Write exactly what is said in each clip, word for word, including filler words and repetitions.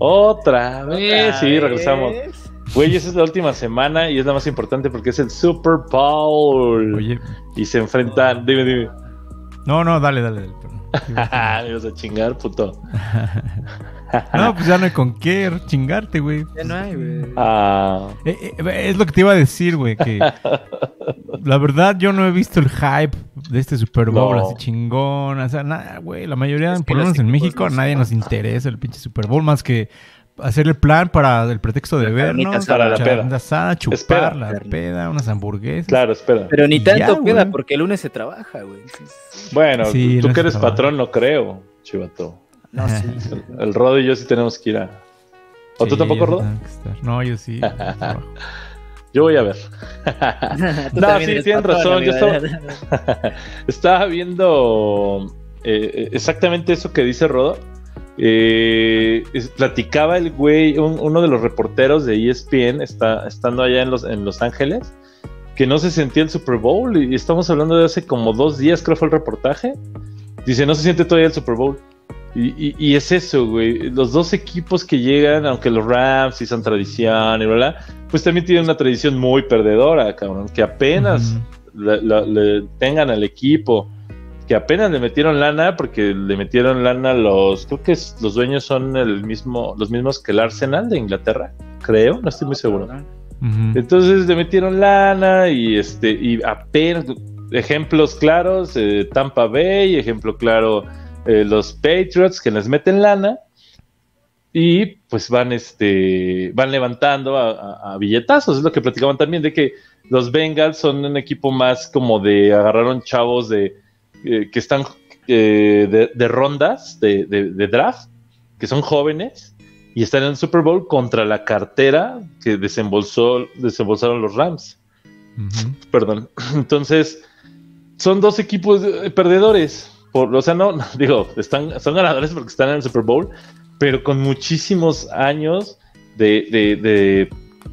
Otra vez, ¿Otra sí, vez? regresamos. Güey, esa es la última semana y es la más importante porque es el Super Bowl. Oye. Y se enfrentan. Dime, dime. No, no, dale, dale. dale Me vas a chingar, puto. No, pues ya no hay con qué chingarte, güey. Ya no hay, güey. Ah. Eh, eh, es lo que te iba a decir, güey, que la verdad yo no he visto el hype de este Super Bowl No. así chingón, o sea, nada, güey, la mayoría, Es que por lo los menos en equipos México, a no nadie son- nos interesa el pinche Super Bowl más que hacer el plan para el pretexto de La vernos, carnita asada. Para la echar peda. una asada, chupar Espera. la peda, unas hamburguesas. Claro, espera. Pero ni Y tanto ya, queda güey. porque el lunes se trabaja, güey. Entonces, Bueno, Sí, tú no que eres se patrón, no creo, chivato. no, sí. El, el Rodo y yo sí tenemos que ir a. ¿O tú Sí, tampoco, yo sí Rodo? tengo que estar. No, yo sí. trabajo. Yo voy a ver. Tú No, también sí, eres tienen patrón, razón. Yo amigo. estaba, estaba viendo eh, exactamente eso que dice Rodo. Eh, es- platicaba el güey, un- uno de los reporteros de E S P N, está, estando allá en Los, en Los Ángeles, que no se sentía el Super Bowl. Y estamos hablando de hace como dos días, creo fue el reportaje. Dice, no se siente todavía el Super Bowl. Y, y, y es eso, güey. Los dos equipos que llegan, aunque los Rams sí son tradición y bla, bla, pues también tienen una tradición muy perdedora, cabrón. Que apenas Ujú. le, le- le tengan al equipo, que apenas le metieron lana, porque le metieron lana los, creo que es- los dueños son el mismo, los mismos que el Arsenal de Inglaterra, creo, no estoy muy seguro. Ujú. Entonces le metieron lana y este y apenas ejemplos claros, eh, Tampa Bay, ejemplo claro, eh, los Patriots que les meten lana y pues van este van levantando a, a- a billetazos. Es lo que platicaban también de que los Bengals son un equipo más como de agarraron chavos de eh, que están eh, de, de rondas de, de- de draft, que son jóvenes y están en el Super Bowl contra la cartera que desembolsó, desembolsaron los Rams. Ujú. Perdón. Entonces, son dos equipos eh, perdedores. Por, o sea, no, no, digo, están, son ganadores porque están en el Super Bowl, pero con muchísimos años de, de, de,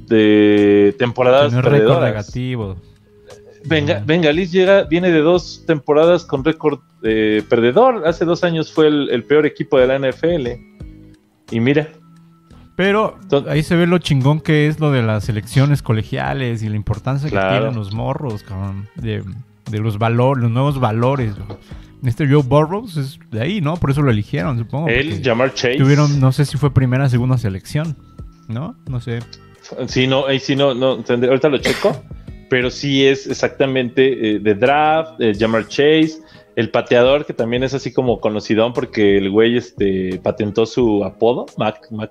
de temporadas Tiene un récord perdedoras. negativo. Venga, Ujú. Bengalis llega, viene de dos temporadas con récord eh, perdedor. Hace dos años fue el, el peor equipo de la N F L. Y mira, Pero Entonces- ahí se ve lo chingón que es lo de las elecciones colegiales y la importancia Claro. que tienen los morros, cabrón, de, de los valores, los nuevos valores. güey. Este Joe Burrows es de ahí, ¿no? Por eso lo eligieron, supongo. él, porque Jamar Chase. tuvieron, no sé si fue primera o segunda selección, ¿no? No sé. Sí, no, ahí sí, no, no, tendré- ahorita lo checo, pero sí es exactamente eh, de draft, eh, Jamar Chase, el pateador que también es así como conocidón porque el güey este, patentó su apodo, Mac, Mac.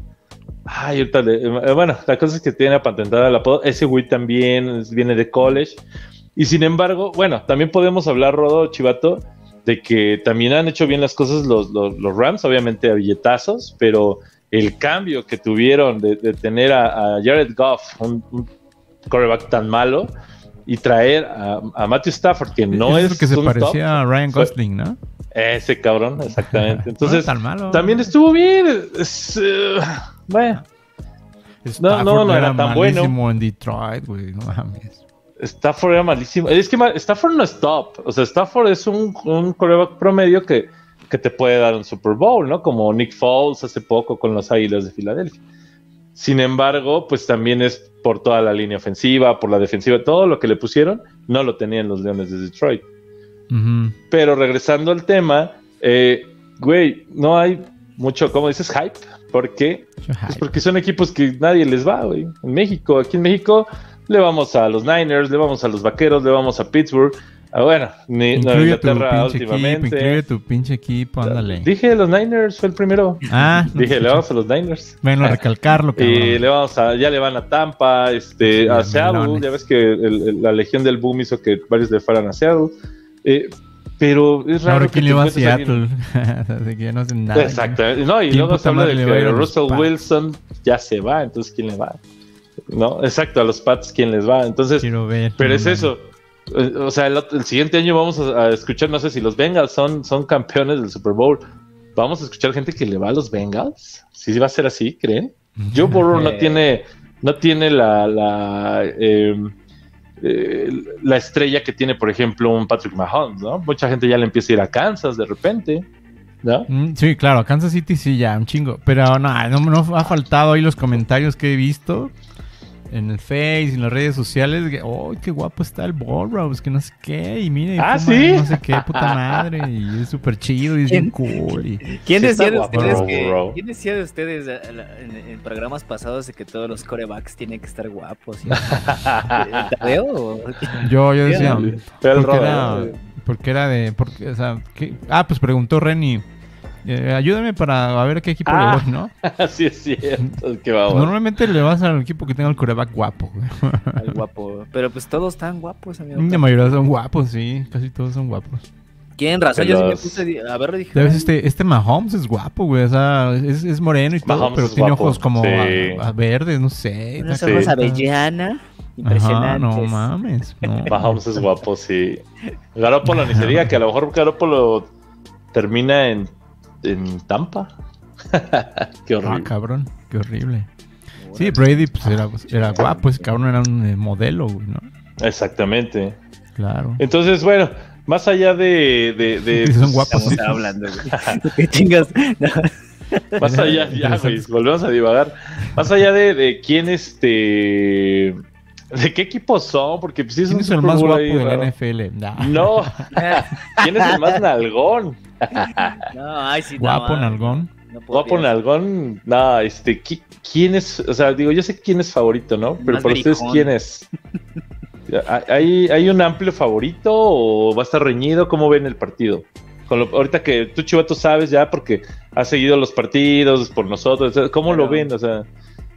Ay, ahorita le- eh, bueno, la cosa es que tiene patentada el apodo, ese güey también es- viene de college, y sin embargo, bueno, también podemos hablar, Rodo, Chivato, de que también han hecho bien las cosas los, los, los Rams, obviamente a billetazos, pero el cambio que tuvieron de, de tener a, a Jared Goff, un, un quarterback tan malo, y traer a, a Matthew Stafford, que no Ese es el que se un parecía top, a Ryan fue- Gosling, ¿no? ese cabrón, exactamente. No Entonces, es tan malo. también estuvo bien. Es, eh, bueno, Stafford no, no era tan bueno. malísimo en Detroit, güey, no mames. Stafford era malísimo. Es que ma- Stafford no es top. O sea, Stafford es un, un quarterback promedio que, que te puede dar un Super Bowl, ¿no? Como Nick Foles hace poco con los Águilas de Filadelfia. Sin embargo, pues también es por toda la línea ofensiva, por la defensiva, todo lo que le pusieron, no lo tenían los Leones de Detroit. Ujú. Pero regresando al tema, eh, güey, no hay mucho, como dices, hype. ¿Por qué? Pues porque son equipos que nadie les va, güey. En México, aquí en México, le vamos a los Niners, le vamos a los Vaqueros, le vamos a Pittsburgh. Ah, bueno, ni no, Incluye tu Inglaterra pinche equipo, últimamente. incluye tu pinche equipo, ándale. Dije los Niners, fue el primero. Ah, no Dije, te le escuché. vamos a los Niners. Bueno, recalcarlo, cabrón. Y le vamos a, ya le van a Tampa, este, Sí, a a Seattle. melones. Ya ves que el- el- la Legión del Boom hizo que varios le fueran a Seattle. Eh, pero es raro Ahora, que ¿quién te le va a encuentres a alguien- Seattle? Así que ya no hacen nada. Exactamente. No, y ¿Quién luego puta se habla de madre le va a ir que a los Russell Pats? Wilson ya se va, entonces ¿quién le va? No, exacto, a los Pats ¿quién les va? Entonces, Quiero ver. pero no es mames. eso. Eh, O sea, el, otro- el siguiente año vamos a, a escuchar, no sé si los Bengals son, son campeones del Super Bowl. Vamos a escuchar gente que le va a los Bengals. ¿Sí va a ser así, creen? Joe Burrow no Eh. tiene, no tiene la, la, eh, eh, la estrella que tiene, por ejemplo, un Patrick Mahomes, ¿no? Mucha gente ya le empieza a ir a Kansas de repente. ¿no? Mm, Sí, claro, Kansas City sí, ya, un chingo. Pero no, no, no ha faltado ahí los comentarios que he visto en el Face y en las redes sociales. Que, oh, qué guapo está el Burrows, que no sé qué. Y mire, Ah, fuma ¿sí? no sé qué, puta madre. Y es súper chido y es bien cool. Y... ¿Quién Sí decía está de guapo, ustedes bro, que, bro. ¿quién decía de ustedes eh, la- en, en programas pasados de que todos los corebacks tienen que estar guapos? ¿Y- ¿El Tadeo? o- Yo, yo decía, Sí, fue el porque Robert, era, ¿no? porque era de, porque, o sea, ¿qué? Ah, pues preguntó Renny, eh, ayúdame para a ver a qué equipo Ah. le voy, ¿no? Así es cierto, que vamos. Normalmente le vas al equipo que tenga el coreback guapo, güey. Al guapo. Pero pues todos están guapos, amigo. La mayoría son guapos, sí, casi todos son guapos. Tienen razón, De yo sí me los- puse a ver, dije. Ya ves, "Ay, este, este Mahomes es guapo, güey, o sea, es, es moreno y todo, Mahomes pero es tiene guapo, ojos como sí. a, a verdes, no sé. unos está- ojos Sí. avellana. Ajá, Impresionantes. no mames, no. Mahomes es guapo, sí. Garoppolo ni se diga que a lo mejor Garoppolo termina en, en Tampa. Qué Ah, horrible. cabrón, qué horrible. Sí, Brady pues era, era guapo, ese cabrón era un eh, modelo, güey, ¿no? Exactamente. Claro. Entonces, bueno, más allá de. de, de- Sí, son guapos, Estamos sí. hablando, güey. ¿Qué chingas? No. Más allá, ya, güey, volvemos a divagar. Más allá de, de quién este. ¿De qué equipos son? Porque pues, sí es ¿Quién un es el Super más Bowl guapo ahí, de la raro. N F L? Nah. No, ¿quién es el más nalgón? No, ay, sí, no, Guapo, ay, nalgón. no podría Guapo ser. nalgón, no, este, ¿qui- ¿quién es? O sea, digo, yo sé quién es favorito, ¿no? Pero Más para ustedes, berijón. ¿quién es? ¿Hay, ¿Hay un amplio favorito o va a estar reñido? ¿Cómo ven el partido? Con lo- ahorita que tú, Chivato, sabes ya porque has seguido los partidos por nosotros, ¿cómo lo Claro. ven? O sea,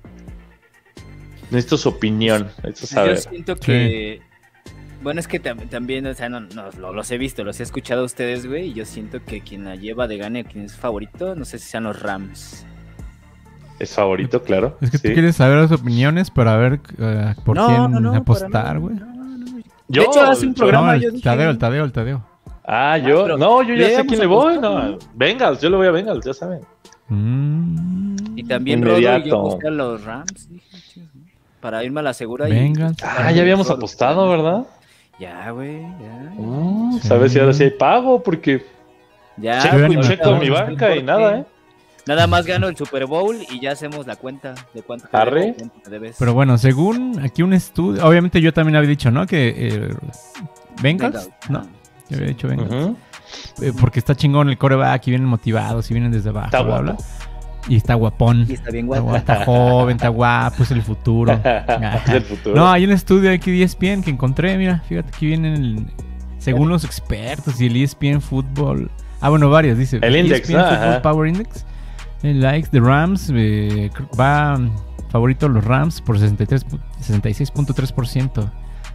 necesito su opinión, necesito Yo saber. siento que. Bueno, es que tam- también, o sea, no, no, lo- los he visto, los he escuchado a ustedes, güey. Y yo siento que quien la lleva de gane, quien es favorito, no sé si sean los Rams. Es favorito, claro. Es que sí. tú quieres saber las opiniones para ver eh, por No, quién no, no, para apostar, nada, güey. no, no, no. Yo- De hecho, hace un yo- programa No, yo el dije- Tadeo, el Tadeo, el Tadeo. Ah, yo, pero no, yo ya sé veamos quién le voy, apostar, no. Bengals, yo le voy a Bengals, ya saben. Mm, Y también Rodo y yo Inmediato. aposté a los Rams. Dije, "Chingas, ¿no?", para irme a la segura. y- Venga. Ah, ya habíamos Rodo, apostado, ¿verdad? Ya, güey, ya. Mm, Sí. ¿Sabes si ahora sí hay pago? Porque Ya, checo, pues, checo ahorita mi vamos a banca ver y por nada, qué. ¿eh? Nada más gano el Super Bowl y ya hacemos la cuenta de cuánto te Arre. debo, cuánto me debes. Pero bueno, según aquí un estudio, obviamente yo también había dicho, ¿no? Que eh, Bengals, Bengals, ¿no? ajá. Yo había dicho Bengals. Ujú. Eh, porque está chingón el coreback y vienen motivados y vienen desde abajo, Está bla, guapo. bla. Y está guapón. Y está bien Está, guapo. gua- está joven, está guapo, es el futuro. Es el futuro. No, hay un estudio aquí de E S P N que encontré, mira, fíjate que vienen el- según los expertos y el E S P N Fútbol. Ah, bueno, varios, dice. El index, E S P N ¿no? Football Ajá. Power Index. El likes de Rams eh, cr- va mm, favorito los Rams por sesenta y tres pu- sesenta y seis punto tres por ciento.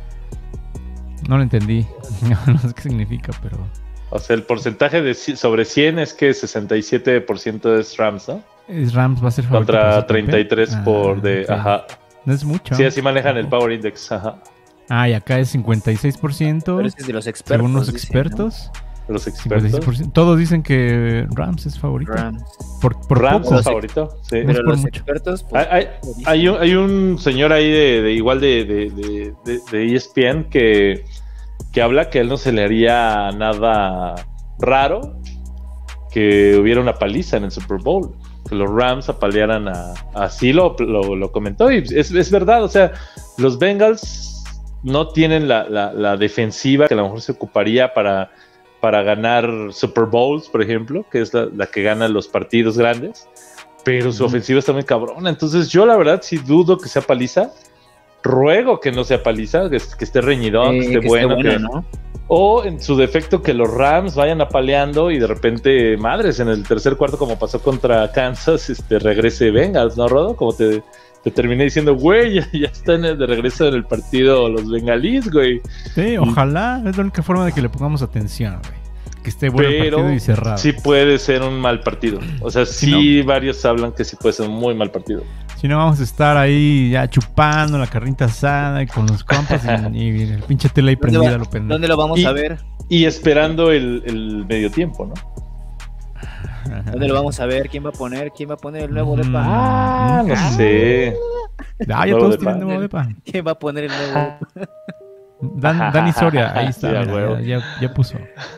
No lo entendí. No sé qué significa, pero O sea, el porcentaje de ci- sobre cien es que sesenta y siete por ciento es Rams, ¿no? es Rams va a ser favorito por Contra ese papel. treinta y tres por de... ok. Ajá. No es mucho. Sí, así manejan el Power Index, ajá. Ah, y acá es cincuenta y seis por ciento Pero ese es de los expertos. según los dicen, expertos. Los cincuenta y seis expertos. por ciento. Todos dicen que Rams es ¿no? favorito. Rams. Por, por Rams poco. es favorito, sí. No es Pero por los mucho. expertos, pues, Hay, hay- lo dicen. hay un, hay un señor ahí de, de igual de, de, de, de- de E S P N que, que habla que a él no se le haría nada raro que hubiera una paliza en el Super Bowl, que los Rams apalearan a, así lo, lo, lo comentó y es, es verdad, o sea, los Bengals no tienen la, la, la defensiva que a lo mejor se ocuparía para, para ganar Super Bowls, por ejemplo, que es la, la que gana los partidos grandes, pero su ofensiva está muy cabrona. Entonces yo la verdad sí dudo que sea paliza. Ruego que no sea paliza, que, que esté reñidón, Eh, que esté bueno. que- ¿no? O en su defecto que los Rams vayan apaleando y de repente, madres, en el tercer cuarto como pasó contra Kansas, este regrese Bengals, ¿no, Rodo? Como te, te terminé diciendo, güey, ya, ya están de regreso en el partido los bengalíes, güey. Sí, ojalá. Es la única forma de que le pongamos atención, güey. Que esté bueno el Pero partido y cerrado. sí puede ser un mal partido. O sea, sí, varios hablan que sí puede ser un muy mal partido. Si no, vamos a estar ahí ya chupando la carnita asada y con los compas y, y el pinche tele ahí ¿Dónde, prendida va- lo pendejo. ¿Dónde lo vamos Y- a ver? Y esperando el, el medio tiempo, ¿no? Ajá. ¿Dónde lo vamos a ver? ¿Quién va a poner? ¿Quién va a poner el nuevo Mm. depa? Ah, no Ah. sé. Ah, ya Nuevo todos depa. tienen nuevo depa. ¿Quién va a poner el nuevo? Dan, Dani Soria, ahí está, Sí, a mira, huevo. ya, ya, ya puso.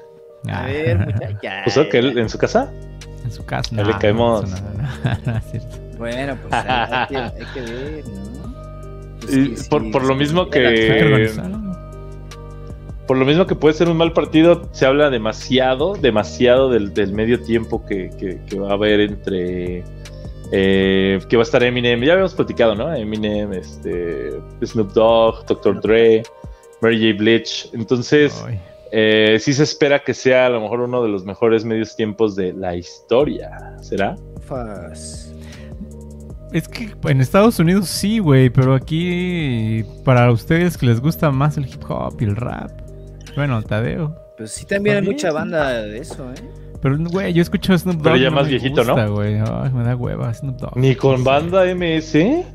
A Ah, ver, muchacha. Pues que él en su casa. en su casa. Ahí le no, caemos. No, no, no, no, es cierto. Bueno, pues hay, hay que, hay que ver, ¿no? Pues Y sí, sí, por, por lo sí, mismo sí, que Hay que Eh, organizarlo. por lo mismo que puede ser un mal partido, se habla demasiado, demasiado del, del medio tiempo que, que, que va a haber entre eh, que va a estar Eminem, ya habíamos platicado, ¿no? Eminem, este, Snoop Dogg, doctor Dre, Mary J. Blige. Entonces, Ay. eh, sí se espera que sea a lo mejor uno de los mejores medios tiempos de la historia. ¿Será? Fas. Es que en Estados Unidos sí, güey, pero aquí para ustedes que les gusta más el hip hop y el rap. Bueno, Tadeo. Pues sí, también hay También, mucha sí. banda de eso, ¿eh? Pero, güey, yo escucho a Snoop Dogg. Pero ya y no más me viejito, gusta, ¿no? güey. Ay, me da hueva Snoop Dogg. Ni con No banda M S. sé.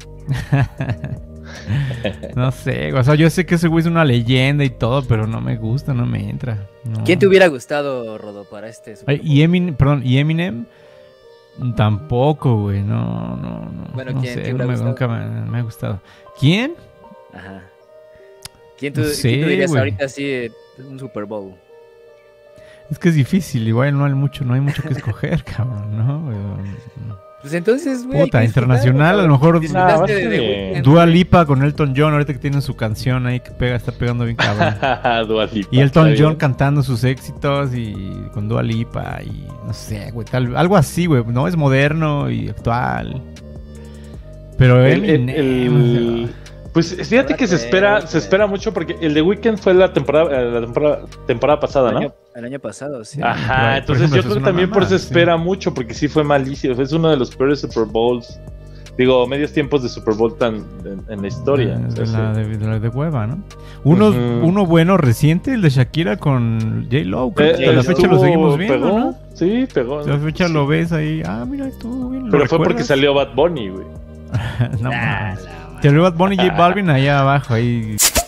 No sé, o sea, yo sé que ese güey es una leyenda y todo, pero no me gusta, no me entra. No. ¿Quién te hubiera gustado, Rodo, para este Super Ay, Bowl? y Eminem, perdón, y Eminem tampoco, güey. No, no, no. Bueno, no ¿quién te sé, hubiera no me, gustado? nunca me, me ha gustado. ¿Quién? Ajá. ¿Quién tú, No quién sé, tú dirías güey. ahorita así de un Super Bowl? Es que es difícil, igual no hay mucho, no hay mucho que escoger, cabrón, ¿no? Pues entonces, güey. hay Puta, que internacional, disfrutarlo, a lo mejor disfrutaste Nah, va a de estar The bien. Weeknd, Dua güey. Lipa con Elton John, ahorita que tienen su canción ahí que pega, está pegando bien cabrón. Dua Lipa, Y Elton está John bien. cantando sus éxitos y con Dua Lipa y no sé, güey, tal, algo así, güey, no es moderno y actual. Pero El- el- Eminem, el- Pues fíjate que se espera, se espera mucho porque el de Weeknd fue la temporada, eh, la temporada, temporada pasada, El ¿no? año, el año pasado, sí. Ah, Ajá, Por- por entonces ejemplo, yo eso creo es que una también por eso mamada, se espera sí. mucho, porque sí fue malísimo. Es uno de los peores Super Bowls, digo, medios tiempos de Super Bowl tan en, en la historia. De, O sea, de la, sí. de, de la de hueva, ¿no? Uno, Ujú. uno bueno reciente, el de Shakira con J-Lo, creo Eh, que hasta la fecha lo estuvo- seguimos viendo, pegó, ¿no? Sí, pegó. Hasta la fecha Sí. lo ves ahí, ah, mira, estuvo bien. ¿lo Pero fue porque recuerdas? salió Bad Bunny, güey. No Ah, mames. la madre. Salió Bad Bunny y J Balvin ahí abajo, ahí